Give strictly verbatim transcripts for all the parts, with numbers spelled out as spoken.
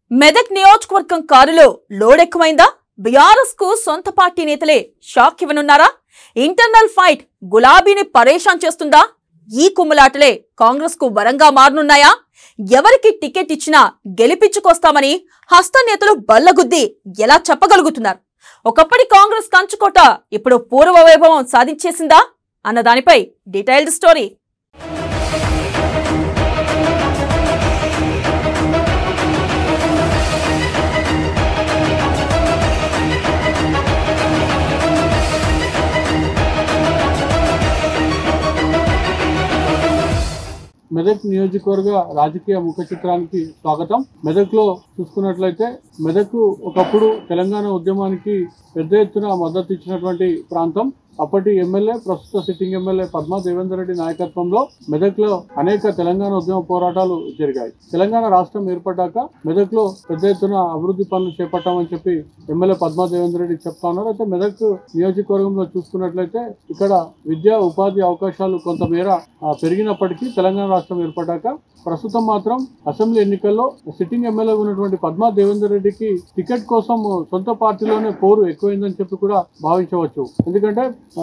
మెదక్ నియోజకవర్గం కారులో load ఎక్కువైందా? BRS కు సొంత పార్టీ నేతలే షాక్ ఇవ్వనున్నారా? ఇంటర్నల్ ఫైట్ గులాబీని పరేషాన్ చేస్తుందా? ఈ కుమ్ములాటలే కాంగ్రెస్ కు వరంగా మారనున్నాయా? ఎవరికి టికెట్ ఇచ్చినా గెలిపించుకొస్తామని హస్త నేతలు బల్లగుద్ది ఎలా చెప్పగలుగుతున్నారు? ఒకప్పటి కాంగ్రెస్ కంచుకోట ఇప్పుడు పూర్వ వైభవం సాధించేసిందా అన్న దానిపై డీటెయిల్డ్ స్టోరీ. మెదక్ నియోజకవర్గ రాజకీయ ముఖ చిత్రానికి స్వాగతం. మెదక్లో చూసుకున్నట్లయితే మెదక్ ఒకప్పుడు తెలంగాణ ఉద్యమానికి పెద్ద ఎత్తున మద్దతు ఇచ్చినటువంటి ప్రాంతం. అప్పటి ఎమ్మెల్యే ప్రస్తుత సిట్టింగ్ ఎమ్మెల్యే పద్మా దేవేందర్ రెడ్డి నాయకత్వంలో మెదక్లో అనేక తెలంగాణ ఉద్యమ పోరాటాలు జరిగాయి. తెలంగాణ రాష్ట్రం ఏర్పడ్డాక మెదక్లో పెద్ద ఎత్తున అభివృద్ధి పనులు చేపట్టామని చెప్పి ఎమ్మెల్యే పద్మా దేవేందర్ రెడ్డి చెప్తా ఉన్నారు. అయితే మెదక్ నియోజకవర్గంలో చూసుకున్నట్లయితే ఇక్కడ విద్యా ఉపాధి అవకాశాలు కొంతమేర పెరిగినప్పటికీ తెలంగాణ రాష్ట్రం ఏర్పడ్డాక ప్రస్తుతం మాత్రం అసెంబ్లీ ఎన్నికల్లో సిట్టింగ్ ఎమ్మెల్యే ఉన్నటువంటి పద్మా దేవేందర్ రెడ్డికి టికెట్ కోసం సొంత పార్టీలోనే పోరు ఎక్కువైందని చెప్పి కూడా భావించవచ్చు. ఎందుకంటే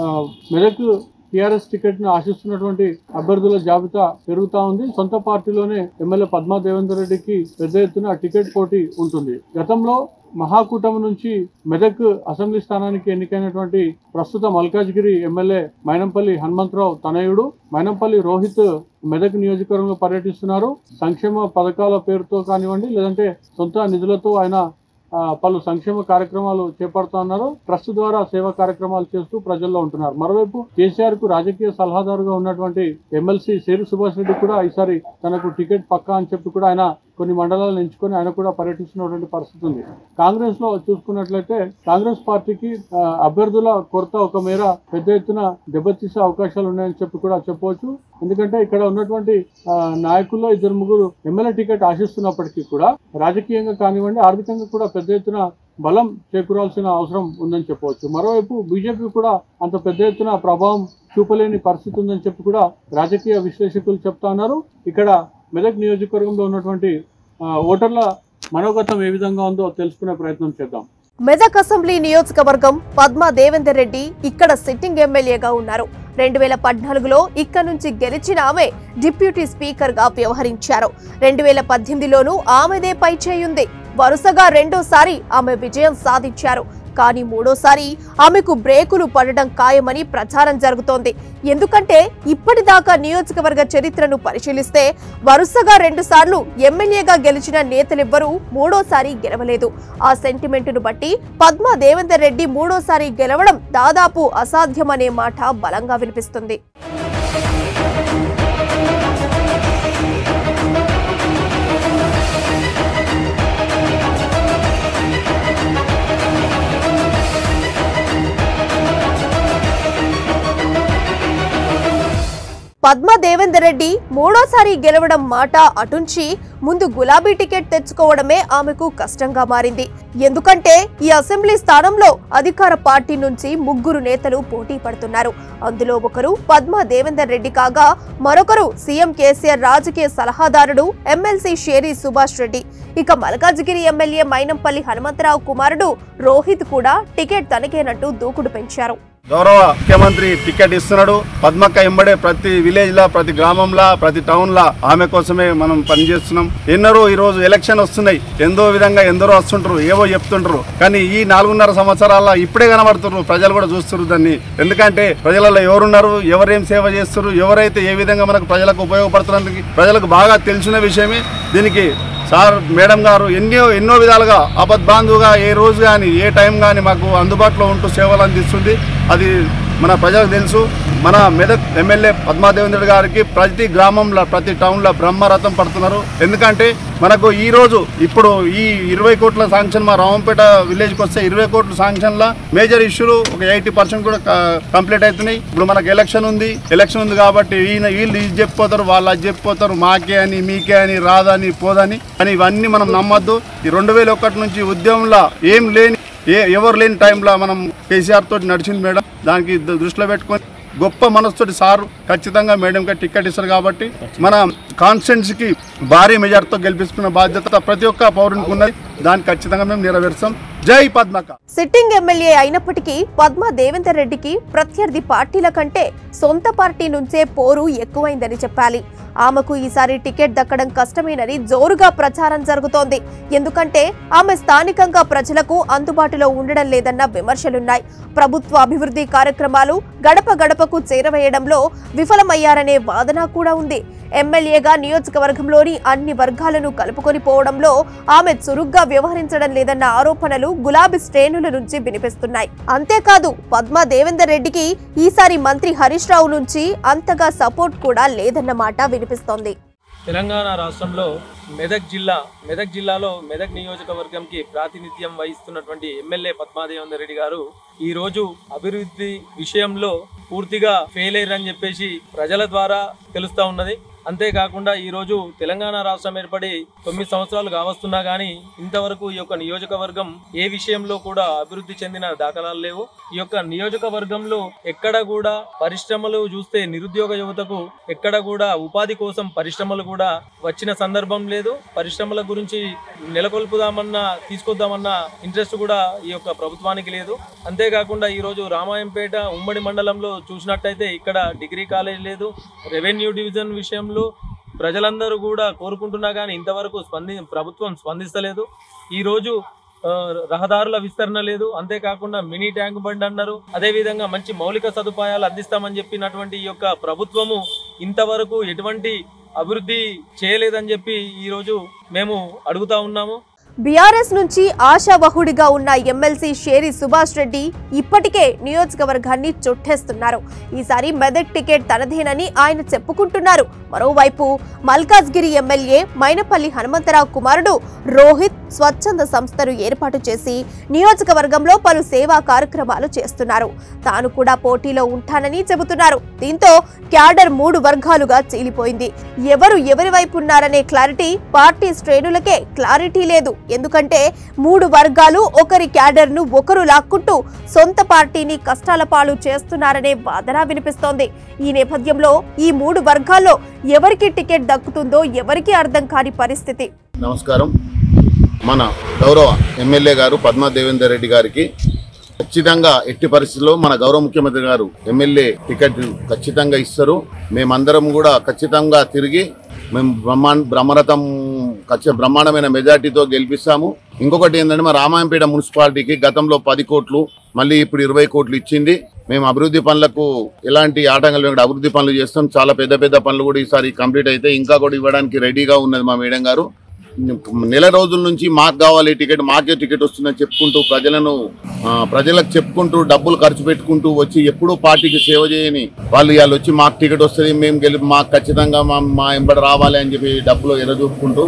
మెదక్ టీఆర్ఎస్ టికెట్ ను ఆశిస్తున్నటువంటి అభ్యర్థుల జాబితా పెరుగుతా ఉంది. సొంత పార్టీలోనే ఎమ్మెల్యే పద్మా దేవేందర్ రెడ్డికి పెద్ద ఎత్తున టికెట్ పోటీ ఉంటుంది. గతంలో మహాకూటమి నుంచి మెదక్ అసెంబ్లీ స్థానానికి ఎన్నికైనటువంటి ప్రస్తుత మల్కాజ్గిరి ఎమ్మెల్యే మైనంపల్లి హనుమంతరావు తనయుడు మైనంపల్లి రోహిత్ మెదక్ నియోజకవర్గంలో పర్యటిస్తున్నారు. సంక్షేమ పథకాల పేరుతో కానివ్వండి, లేదంటే సొంత నిధులతో ఆయన పలు సంక్షేమ కార్యక్రమాలు చేపడుతూ ఉన్నారు. ట్రస్ట్ ద్వారా సేవా కార్యక్రమాలు చేస్తూ ప్రజల్లో ఉంటున్నారు. మరోవైపు కేసీఆర్ కు రాజకీయ సలహాదారుగా ఉన్నటువంటి ఎమ్మెల్సీ శేరు సుభాష్ రెడ్డి కూడా ఈసారి తనకు టికెట్ పక్కా అని చెప్పి కూడా ఆయన కొన్ని మండలాలను ఎంచుకొని ఆయన కూడా పర్యటిస్తున్నటువంటి పరిస్థితి ఉంది. కాంగ్రెస్ లో చూసుకున్నట్లయితే కాంగ్రెస్ పార్టీకి అభ్యర్థుల కొరత ఒక మేర పెద్ద ఎత్తున దెబ్బతీసే అవకాశాలు ఉన్నాయని చెప్పి కూడా చెప్పవచ్చు. ఎందుకంటే ఇక్కడ ఉన్నటువంటి నాయకుల్లో ఇద్దరు ముగ్గురు ఎమ్మెల్యే టికెట్ ఆశిస్తున్నప్పటికీ కూడా రాజకీయంగా కానివ్వండి, ఆర్థికంగా కూడా పెద్ద ఎత్తున బలం చేకూరాల్సిన అవసరం ఉందని చెప్పవచ్చు. మరోవైపు బీజేపీ కూడా అంత పెద్ద ఎత్తున ప్రభావం చూపలేని పరిస్థితి ఉందని చెప్పి కూడా రాజకీయ విశ్లేషకులు చెప్తా ఉన్నారు. ఇక్కడ మెదక్ నియోజకవర్గంలో ఉన్నటువంటి ఓటర్ల మనోగతం ఏ విధంగా ఉందో తెలుసుకునే ప్రయత్నం చేద్దాం. మెదక్ అసెంబ్లీ నియోజకవర్గం పద్మా దేవేందర్ రెడ్డి ఇక్కడ సిట్టింగ్ ఎమ్మెల్యేగా ఉన్నారు. రెండు వేల పద్నాలుగులో ఇక్కడ నుంచి గెలిచిన ఆమె డిప్యూటీ స్పీకర్ గా వ్యవహరించారు. రెండు వేల పద్దెనిమిదిలోనూ ఆమెదే పైచేయుంది. వరుసగా రెండోసారి ఆమె విజయం సాధించారు. కానీ మూడోసారి ఆమెకు బ్రేకులు పడడం ఖాయమని ప్రచారం జరుగుతోంది. ఎందుకంటే ఇప్పటిదాకా నియోజకవర్గ చరిత్రను పరిశీలిస్తే వరుసగా రెండు సార్లు ఎమ్మెల్యేగా గెలిచిన నేతలెవ్వరూ మూడోసారి గెలవలేదు. ఆ సెంటిమెంటును బట్టి పద్మా దేవేందర్ రెడ్డి మూడోసారి గెలవడం దాదాపు అసాధ్యమనే మాట బలంగా వినిపిస్తుంది. పద్మా దేవేందర్ రెడ్డి మూడోసారి గెలవడం మాట అటుంచి ముందు గులాబీ టికెట్ తెచ్చుకోవడమే ఆమెకు కష్టంగా మారింది. ఎందుకంటే ఈ అసెంబ్లీ స్థానంలో అధికార పార్టీ నుంచి ముగ్గురు నేతలు పోటీ పడుతున్నారు. అందులో ఒకరు పద్మా దేవేందర్ రెడ్డి కాగా మరొకరు సీఎం కేసీఆర్ రాజకీయ సలహాదారుడు ఎమ్మెల్సీ షేరి సుభాష్ రెడ్డి. ఇక మల్కాజ్గిరి ఎమ్మెల్యే మైనంపల్లి హనుమంతరావు కుమారుడు రోహిత్ కూడా టికెట్ తనకేనట్టు దూకుడు పెంచారు. గౌరవ ముఖ్యమంత్రి టికెట్ ఇస్తున్నాడు. పద్మక్క ఎంబడే ప్రతి విలేజ్ లా, ప్రతి గ్రామంలో, ప్రతి టౌన్ లా ఆమె కోసమే మనం పనిచేస్తున్నాం. ఎన్నరూ ఈ రోజు ఎలక్షన్ వస్తున్నాయి, ఎందో విధంగా ఎందరో వస్తుంటారు, ఏవో చెప్తుంటారు. కానీ ఈ నాలుగున్నర సంవత్సరాల ఇప్పుడే కనబడుతున్నారు, ప్రజలు కూడా చూస్తున్నారు దాన్ని. ఎందుకంటే ప్రజలలో ఎవరున్నారు, ఎవరేం సేవ చేస్తున్నారు, ఎవరైతే ఏ విధంగా మనకు ప్రజలకు ఉపయోగపడుతున్నందుకు ప్రజలకు బాగా తెలిసిన విషయమే. దీనికి సార్ మేడం గారు ఎన్నో ఎన్నో విధాలుగా ఆపద్బాంధువుగా ఏ రోజు కానీ ఏ టైం కానీ మాకు అందుబాటులో ఉంటూ సేవలు అందిస్తుంది. అది మన ప్రజలకు తెలుసు. మన మెదక్ ఎమ్మెల్యే పద్మా దేవేందర్ గారికి ప్రతి గ్రామంలో, ప్రతి టౌన్లో బ్రహ్మరథం పడుతున్నారు. ఎందుకంటే మనకు ఈ రోజు ఇప్పుడు ఈ ఇరవై కోట్ల శాంక్షన్ మా రామంపేట విలేజ్కి వస్తే ఇరవై కోట్ల శాంక్షన్ల మేజర్ ఇష్యూలు ఒక ఎయిటీ పర్సెంట్ కూడా కంప్లీట్ అవుతున్నాయి. ఇప్పుడు మనకు ఎలక్షన్ ఉంది ఎలక్షన్ ఉంది కాబట్టి ఈయన వీళ్ళు ఇది చెప్పిపోతారు, వాళ్ళు అది చెప్పిపోతారు, మాకే అని మీకే అని రాదని పోదని అని ఇవన్నీ మనం నమ్మద్దు. ఈ రెండు వేల ఒకటి నుంచి ఉద్యమంలో ఏం లేని ఏ ఎవరు లేని టైంలో మనం కేసీఆర్ తోటి నడిచింది మేడం. దానికి దృష్టిలో పెట్టుకొని గొప్ప మనసుతోటి సార్ ఖచ్చితంగా మేడంకి టికెట్ ఇస్తారు కాబట్టి మన కాన్స్టిట్యున్సీకి భారీ మెజార్టీతో గెలిపించుకున్న బాధ్యత ప్రతి ఒక్క పౌరునికి ఉన్నది. దాన్ని ఖచ్చితంగా మేము నెరవేర్చాం. జై పద్మక్క. సిట్టింగ్ ఎమ్మెల్యే అయినప్పటికీ పద్మా దేవేందర్ రెడ్డికి ప్రత్యర్థి పార్టీల కంటే సొంత పార్టీ నుంచే పోరు ఎక్కువైందని చెప్పాలి. ఆమెకు ఈసారి టికెట్ దక్కడం కష్టమేనని జోరుగా ప్రచారం జరుగుతోంది. ఎందుకంటే ఆమె స్థానికంగా ప్రజలకు అందుబాటులో ఉండడం లేదన్న విమర్శలున్నాయి. ప్రభుత్వ అభివృద్ధి కార్యక్రమాలు గడప గడపకు చేరవేయడంలో విఫలమయ్యారనే వాదన కూడా ఉంది. ఎమ్మెల్యేగా నియోజకవర్గంలోని అన్ని వర్గాలను కలుపుకొని పోవడంలో ఆమె చురుగ్గా వ్యవహరించడం లేదన్న ఆరోపణలు గులాబీ శ్రేణుల నుంచి వినిపిస్తున్నాయి. అంతేకాదు పద్మా దేవేందర్ రెడ్డికి ఈసారి మంత్రి హరీష్ రావు నుంచి అంతగా సపోర్ట్ కూడా లేదన్నమాట వినిపిస్తోంది. తెలంగాణ రాష్ట్రంలో మెదక్ జిల్లా మెదక్ జిల్లాలో మెదక్ నియోజకవర్గంకి ప్రాతినిధ్యం వహిస్తున్నటువంటి ఎమ్మెల్యే పద్మా దేవేందర్ రెడ్డి గారు ఈ రోజు అభివృద్ధి విషయంలో పూర్తిగా ఫెయిల్ అయ్యారని చెప్పేసి ప్రజల ద్వారా తెలుస్తా ఉన్నది. అంతేకాకుండా ఈరోజు తెలంగాణ రాష్ట్రం ఏర్పడి తొమ్మిది సంవత్సరాలు కావస్తున్నా కానీ ఇంతవరకు ఈ యొక్క నియోజకవర్గం ఏ విషయంలో కూడా అభివృద్ధి చెందిన దాఖలాలు లేవు. ఈ యొక్క నియోజకవర్గంలో ఎక్కడ కూడా పరిశ్రమలు చూస్తే నిరుద్యోగ యువతకు ఎక్కడ కూడా ఉపాధి కోసం పరిశ్రమలు కూడా వచ్చిన సందర్భం లేదు. పరిశ్రమల గురించి నెలకొల్పుదామన్నా తీసుకొద్దామన్న ఇంట్రెస్ట్ కూడా ఈ యొక్క ప్రభుత్వానికి లేదు. అంతేకాకుండా ఈరోజు రామాయంపేట ఉమ్మడి మండలంలో చూసినట్టయితే ఇక్కడ డిగ్రీ కాలేజ్ లేదు. రెవెన్యూ డివిజన్ విషయంలో ప్రజలందరూ కూడా కోరుకుంటున్నా కానీ ఇంతవరకు స్పంది ప్రభుత్వం స్పందిస్తలేదు. ఈరోజు రహదారుల విస్తరణ లేదు. అంతేకాకుండా మినీ ట్యాంక్ బండ్ అన్నారు. అదేవిధంగా మంచి మౌలిక సదుపాయాలు అందిస్తామని చెప్పినటువంటి ఈ యొక్క ప్రభుత్వము ఇంతవరకు ఎటువంటి అభివృద్ధి చేయలేదని చెప్పి ఈరోజు మేము అడుగుతా ఉన్నాము. బీఆర్ఎస్ నుంచి ఆశావహుడిగా ఉన్న ఎమ్మెల్సీ షేరి సుభాష్ రెడ్డి ఇప్పటికే నియోజకవర్గాన్ని చుట్టేస్తున్నారు. ఈసారి మెదక్ టికెట్ తనదేనని ఆయన చెప్పుకుంటున్నారు. మరోవైపు మల్కాజ్గిరి ఎమ్మెల్యే మైనపల్లి హనుమంతరావు కుమారుడు రోహిత్ స్వచ్ఛంద సంస్థను ఏర్పాటు చేసి నియోజకవర్గంలో పలు సేవా కార్యక్రమాలు చేస్తున్నారు. తాను కూడా పోటీలో ఉంటానని చెబుతున్నారు. దీంతో క్యాడర్ మూడు వర్గాలుగా చీలిపోయింది. ఎవరు ఎవరి వైపు ఉన్నారనే క్లారిటీ పార్టీ శ్రేణులకే క్లారిటీ లేదు. ఎందుకంటే మూడు వర్గాలు ఒకరి క్యాడర్ ను ఒకరు లాక్కుంటూ సొంత పార్టీని కష్టాల పాలు చేస్తున్నారనే వాదన వినిపిస్తోంది. ఈ నేపథ్యంలో ఈ మూడు వర్గాల్లో ఎవరికి టికెట్ దక్కుతుందో ఎవరికి అర్థం కాని పరిస్థితి. నమస్కారం. మన గౌరవ ఎమ్మెల్యే గారు పద్మా దేవేందర్ రెడ్డి గారికి ఖచ్చితంగా ఎట్టి పరిస్థితుల్లో మన గౌరవ ముఖ్యమంత్రి గారు ఎమ్మెల్యే టికెట్ ఖచ్చితంగా ఇస్తారు. మేమందరం కూడా ఖచ్చితంగా తిరిగి మేము బ్రహ్మాండ బ్రహ్మరథం ఖచ్చితంగా బ్రహ్మాండమైన మెజార్టీతో గెలిపిస్తాము. ఇంకొకటి ఏంటంటే మా రామాయంపేట మున్సిపాలిటీకి గతంలో పది కోట్లు మళ్ళీ ఇప్పుడు ఇరవై కోట్లు ఇచ్చింది. మేము అభివృద్ధి పనులకు ఎలాంటి ఆటంకాలు లేకుండా అభివృద్ధి పనులు చేస్తాం. చాలా పెద్ద పెద్ద పనులు కూడా ఈసారి కంప్లీట్ అయితే ఇంకా కూడా ఇవ్వడానికి రెడీగా ఉన్నది మా మేడం గారు. నెల రోజుల నుంచి మాకు కావాలి టికెట్, మాకే టికెట్ వస్తుందని చెప్పుకుంటూ ప్రజలను ప్రజలకు చెప్పుకుంటూ డబ్బులు ఖర్చు పెట్టుకుంటూ వచ్చి ఎప్పుడూ పార్టీకి సేవ చేయని వాళ్ళు ఇవాళ వచ్చి మాకు టికెట్ వస్తుంది, మేము గెలిపి మాకు ఖచ్చితంగా మా మా ఎంబడి రావాలి అని చెప్పి డబ్బులు ఎర్రచూపుకుంటూ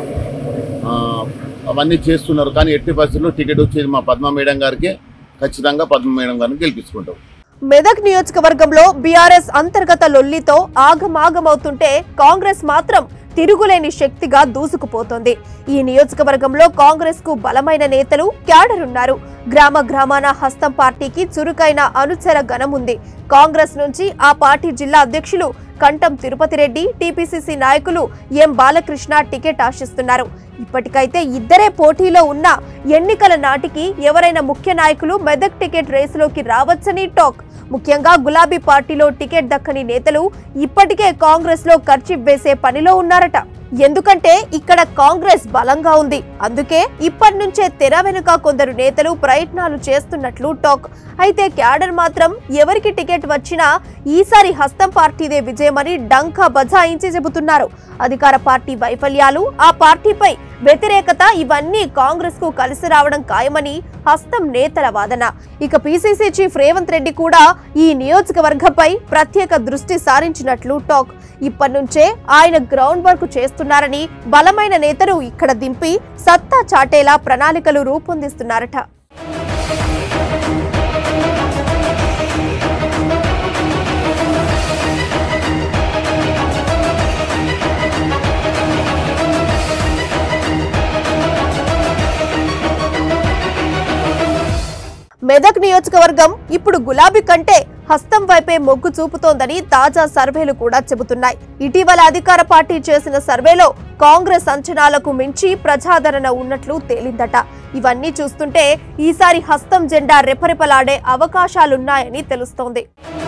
అవన్నీ చేస్తున్నారు. కానీ ఎట్టి పరిస్థితుల్లో టికెట్ వచ్చేది మా పద్మ మేడం గారికి. ఖచ్చితంగా పద్మ మేడం గారిని గెలిపించుకుంటాం. మెదక్ నియోజకవర్గంలో బీఆర్ఎస్ అంతర్గత లొల్లితో ఆగమాగమవుతుంటే కాంగ్రెస్ మాత్రం తిరుగులేని శక్తిగా దూసుకుపోతోంది. ఈ నియోజకవర్గంలో కాంగ్రెస్ కు బలమైన నేతలు క్యాడర్ ఉన్నారు. గ్రామ గ్రామాన హస్తం పార్టీకి చురుకైన అనుచర గణం ఉంది. కాంగ్రెస్ నుంచి ఆ పార్టీ జిల్లా అధ్యక్షులు కంఠం తిరుపతి రెడ్డి, టీపీసీసీ నాయకులు ఎం బాలకృష్ణ టికెట్ ఆశిస్తున్నారు. ఇప్పటికైతే ఇద్దరే పోటీలో ఉన్న ఎన్నికల నాటికి ఎవరైనా ముఖ్య నాయకులు మెదక్ టికెట్ రేసులోకి రావచ్చని టాక్. ముఖ్యంగా గులాబీ పార్టీలో టికెట్ దక్కని నేతలు ఇప్పటికే కాంగ్రెస్ లో ఖర్చు వేసే పనిలో ఉన్నారట. ఎందుకంటే ఇక్కడ కాంగ్రెస్ బలంగా ఉంది. అందుకే ఇప్పటి నుంచే తెర వెనుక కొందరు నేతలు ప్రయత్నాలు చేస్తున్నట్లు టాక్. అయితే క్యాడర్ మాత్రం ఎవరికి టికెట్ వచ్చినా ఈసారి హస్తం పార్టీదే విజయమని డంకా బజాయించి చెబుతున్నారు. అధికార పార్టీ వైఫల్యాలు, ఆ పార్టీపై వ్యతిరేకత ఇవన్నీ కాంగ్రెస్ కు కలిసి రావడం ఖాయమని హస్తం నేతల వాదన. ఇక పీసీసీ చీఫ్ రేవంత్ రెడ్డి కూడా ఈ నియోజకవర్గంపై ప్రత్యేక దృష్టి సారించినట్లు టాక్. ఇప్పటి నుంచే ఆయన గ్రౌండ్ వర్క్ చేస్తున్నారని, బలమైన నేతలు ఇక్కడ దింపి సత్తా చాటేలా ప్రణాళికలు రూపొందిస్తున్నారట. మెదక్ నియోజకవర్గం ఇప్పుడు గులాబీ కంటే హస్తం వైపే మొగ్గు చూపుతోందని తాజా సర్వేలు కూడా చెబుతున్నాయి. ఇటీవల అధికార పార్టీ చేసిన సర్వేలో కాంగ్రెస్ అంచనాలకు మించి ప్రజాదరణ ఉన్నట్లు తేలిందట. ఇవన్నీ చూస్తుంటే ఈసారి హస్తం జెండా రెపరెపలాడే అవకాశాలున్నాయని తెలుస్తోంది.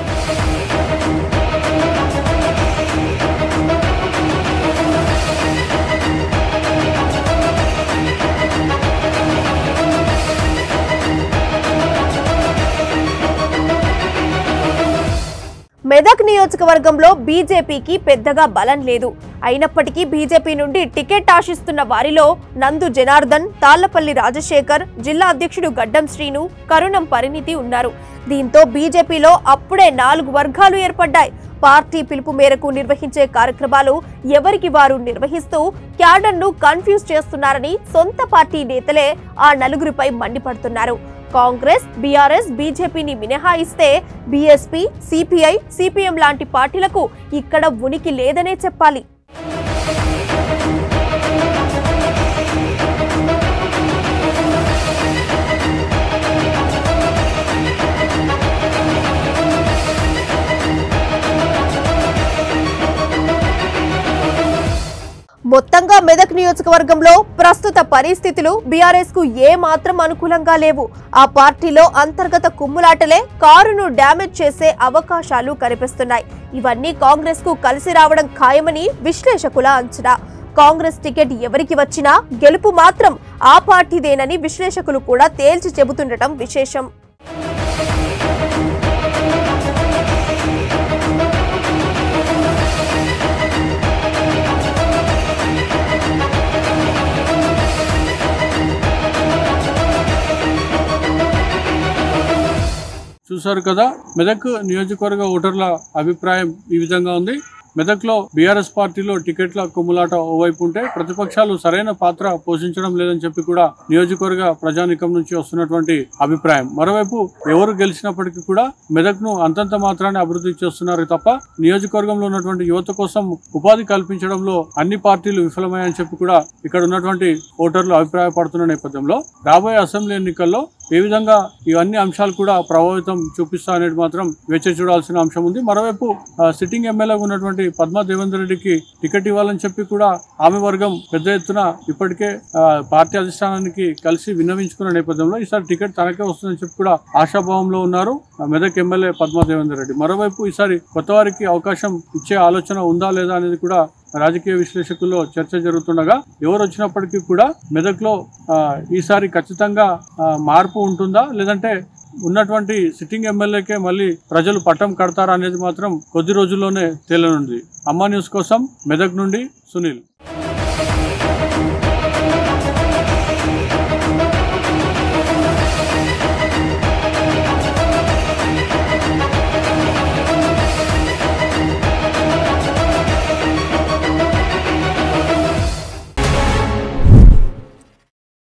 మెదక్ నియోజకవర్గంలో బీజేపీకి పెద్దగా బలం లేదు. అయినప్పటికీ బీజేపీ నుండి టికెట్ ఆశిస్తున్న వారిలో నందు జనార్దన్, తాళ్లపల్లి రాజశేఖర్, జిల్లా అధ్యక్షుడు గడ్డం శ్రీను, కరుణం పరిణితి ఉన్నారు. దీంతో బీజేపీలో అప్పుడే నాలుగు వర్గాలు ఏర్పడ్డాయి. పార్టీ పిలుపు మేరకు నిర్వహించే కార్యక్రమాలు ఎవరికి వారు నిర్వహిస్తూ క్యాడర్ను కన్ఫ్యూజ్ చేస్తున్నారని సొంత పార్టీ నేతలే ఆ నలుగురిపై మండిపడుతున్నారు. కాంగ్రెస్, బీఆర్ఎస్, బీజేపీని మినహాయిస్తే బీఎస్పీ, సిపిఐ, సిపిఎం లాంటి పార్టీలకు ఇక్కడ ఉనికి లేదనే చెప్పాలి. మొత్తంగా మెదక్ నియోజకవర్గంలో ప్రస్తుత పరిస్థితులు బీఆర్ఎస్ కు ఏ మాత్రం అనుకూలంగా లేవు. ఆ పార్టీలో అంతర్గత కుమ్ములాటలే కారును డ్యామేజ్ చేసే అవకాశాలు కనిపిస్తున్నాయి. ఇవన్నీ కాంగ్రెస్ కు కలిసి రావడం ఖాయమని విశ్లేషకుల అంచనా. కాంగ్రెస్ టికెట్ ఎవరికి వచ్చినా గెలుపు మాత్రం ఆ పార్టీదేనని విశ్లేషకులు కూడా తేల్చి చెబుతుండటం విశేషం. చూసారు కదా, మెదక్ నియోజకవర్గ ఓటర్ల అభిప్రాయం ఈ విధంగా ఉంది. మెదక్లో బీఆర్ఎస్ పార్టీలో టికెట్ల కుమ్ములాట ఓవైపు ఉంటే ప్రతిపక్షాలు సరైన పాత్ర పోషించడం లేదని చెప్పి కూడా నియోజకవర్గ ప్రజానీకం నుంచి వస్తున్నటువంటి అభిప్రాయం. మరోవైపు ఎవరు గెలిచినప్పటికీ కూడా మెదక్ ను అంతంత మాత్రాన్ని అభివృద్ధి చేస్తున్నారు తప్ప నియోజకవర్గంలో ఉన్నటువంటి యువత కోసం ఉపాధి కల్పించడంలో అన్ని పార్టీలు విఫలమయ్యాయని చెప్పి కూడా ఇక్కడ ఉన్నటువంటి ఓటర్లు అభిప్రాయపడుతున్న నేపథ్యంలో రాబోయే అసెంబ్లీ ఎన్నికల్లో ఏ విధంగా ఇవన్నీ అంశాలు కూడా ప్రభావితం చూపిస్తా అనేది మాత్రం వేచి చూడాల్సిన అంశం ఉంది. మరోవైపు సిట్టింగ్ ఎమ్మెల్యేగా ఉన్నటువంటి పద్మా దేవేందర్ రెడ్డికి టికెట్ ఇవ్వాలని చెప్పి కూడా ఆమె వర్గం పెద్ద ఎత్తున ఇప్పటికే పార్టీ అధిష్టానానికి కలిసి విన్నవించుకున్న నేపథ్యంలో ఈసారి టికెట్ తనకే వస్తుందని చెప్పి కూడా ఆశాభావంలో ఉన్నారు మెదక్ ఎమ్మెల్యే పద్మా దేవేందర్ రెడ్డి. మరోవైపు ఈసారి కొత్త వారికి అవకాశం ఇచ్చే ఆలోచన ఉందా లేదా అనేది కూడా రాజకీయ విశ్లేషకుల్లో చర్చ జరుగుతుండగా ఎవరు వచ్చినప్పటికీ కూడా మెదక్ లో ఈసారి ఖచ్చితంగా మార్పు ఉంటుందా లేదంటే ఉన్నటువంటి సిట్టింగ్ ఎమ్మెల్యేకే మళ్ళీ ప్రజలు పట్టం కడతారా అనేది మాత్రం కొద్ది రోజుల్లోనే తేలనుంది. అమ్మా న్యూస్ కోసం మెదక్ నుండి సునీల్.